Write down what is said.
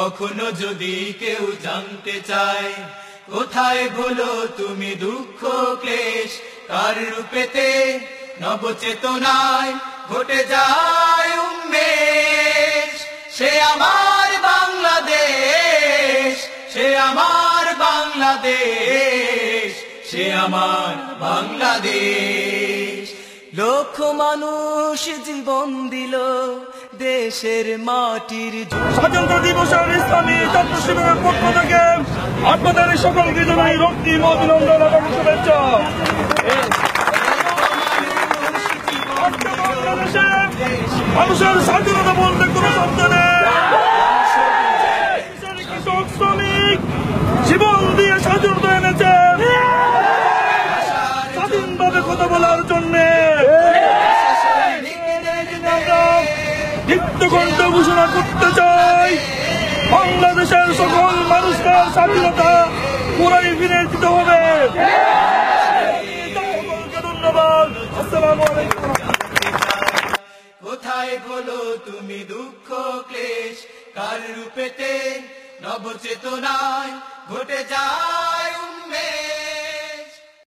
কখনো যদি কেউ জানতে চায় কোথায় ভুলো তুমি দুঃখ ক্লেশ, কার রূপেতে নবচেতনায় ঘটে যায় উন্মেষ। সে আমার বাংলাদেশ, সে আমার বাংলাদেশ, সে আমার বাংলাদেশ। লক্ষ মানুষ জীবন দিল দেশের মাটির স্বাধীনতা দিবসের ইসলামী ছাত্র শিবিরের পক্ষ থেকে আপনাদের সকলকে জানাই রক্তিম অভিনন্দন এবং শুভেচ্ছা। বাংলাদেশে মানুষের স্বাধীনতা বলতে কোন শব্দ নেই। কৃষক শ্রমিক জীবন দিয়ে স্বাধীনতা এনেছে স্বাধীনভাবে কথা বলার জন্য। দীপ্তকণ্ঠ ঘোষণা করতে চাই, বাংলাদেশের সকল মানুষকে স্বাধীনতা পুরাই ফিরে দিতে হবে। ধন্যবাদ। আসসালামু আলাইকুম। কোথায় বলো তুমি দুঃখ ক্লেশ, কার রূপেতে নবচেতনায় ঘটে যায়